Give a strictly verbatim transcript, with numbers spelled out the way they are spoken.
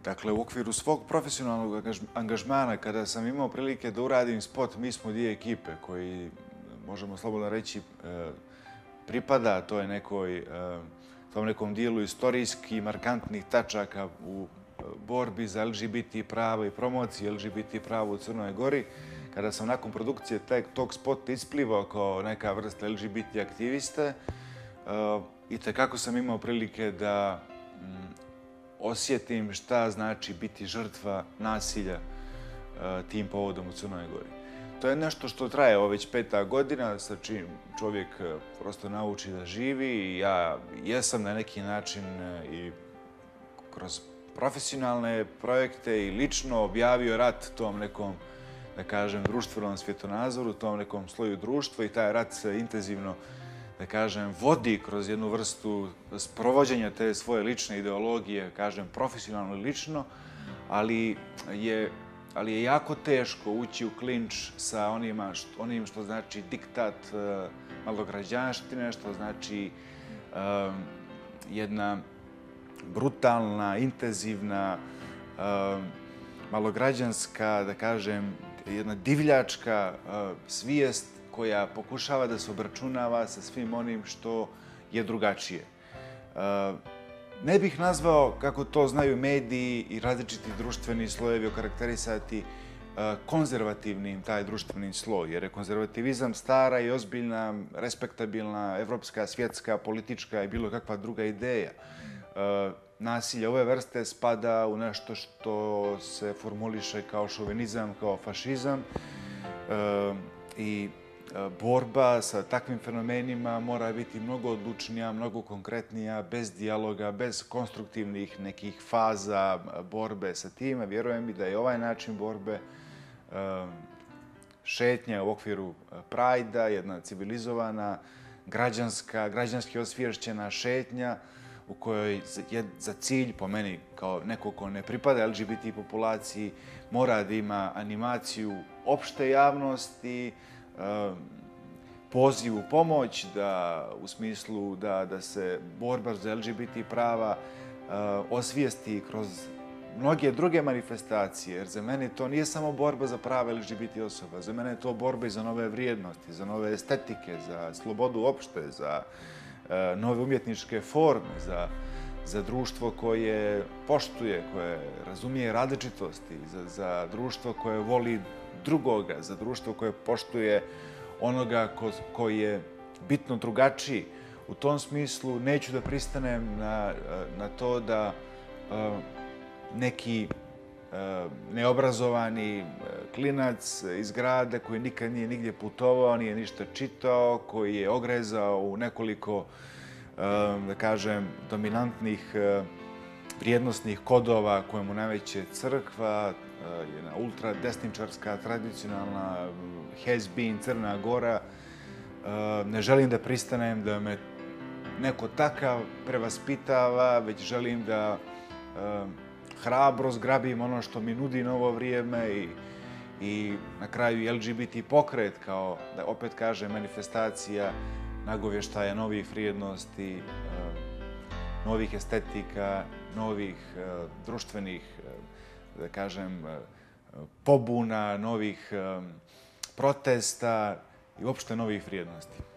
Dakle, u okviru svog profesionalnog angažmana, kada sam imao prilike da uradim spot Mi smo dvije ekipe, koji, možemo slobodno reći, pripada toj nekoj, tom nekom dijelu istorijski markantnih tačaka u borbi za L G B T prava i promociji L G B T prava u Crnoj Gori, kada sam nakon produkcije tog spota isplivao kao neka vrsta L G B T aktiviste, i tekako sam imao prilike da osjetim šta znači biti žrtva nasilja tim povodom u Crnoj Gori. To je nešto što traje ovo već peta godina, sa čim čovjek prosto nauči da živi i ja jesam na neki način i kroz profesionalne projekte i lično objavio rat tom nekom, da kažem, društvenom svjetonazoru, tom nekom sloju društva i taj rat se intenzivno, da kažem, vodi kroz jednu vrstu sprovođenja te svoje lične ideologije, kažem, profesionalno i lično, ali je, ali je jako teško ući u klinč sa onima, onim što znači diktat malograđanštine, što znači um, jedna brutalna, intenzivna, um, malograđanska, da kažem, jedna divljačka uh, svijest koja pokušava da se obračunava sa svim onim što je drugačije. Ne bih nazvao, kako to znaju mediji i različiti društveni slojevi okarakterisati, konzervativnim taj društveni sloj, jer je konzervativizam stara i ozbiljna, respektabilna, evropska, svjetska, politička i bilo kakva druga ideja. Nasilje ove vrste spada u nešto što se formuliše kao šovinizam, kao fašizam i borba sa takvim fenomenima mora biti mnogo odlučnija, mnogo konkretnija, bez dijaloga, bez konstruktivnih nekih faza borbe sa tim. Vjerujem mi da je ovaj način borbe šetnja u okviru Prajda, jedna civilizovana, građanska, građanski osviješćena šetnja u kojoj je za cilj, po meni, kao neko ko ne pripada L G B T populaciji, mora da ima animaciju opšte javnosti, poziv u pomoć, da u smislu da, da se borba za L G B T prava osvijesti kroz mnoge druge manifestacije, jer za mene to nije samo borba za prava L G B T osoba, za mene je to borba i za nove vrijednosti, za nove estetike, za slobodu opšte, za nove umjetničke forme, za, za društvo koje poštuje, koje razumije različitosti, za, za društvo koje voli drugoga, za društvo koje poštuje onoga ko, koji je bitno drugačiji. U tom smislu neću da pristanem na, na to da uh, neki uh, neobrazovani klinac iz grada koji nikad nije nigdje putovao, nije ništa čitao, koji je ogrezao u nekoliko, uh, da kažem, dominantnih uh, vrijednosnih kodova koje mu nameće crkva, jedna ultradesničarska, tradicionalna has-been Crna Gora. Ne želim da pristanem da me neko takav prevaspitava, već želim da hrabro zgrabim ono što mi nudi novo vrijeme i, i na kraju L G B T pokret kao, da opet kažem, manifestacija nagovještaja novih vrijednosti, novih estetika, novih društvenih, da kažem, pobuna, novih protesta i uopšte novih vrijednosti.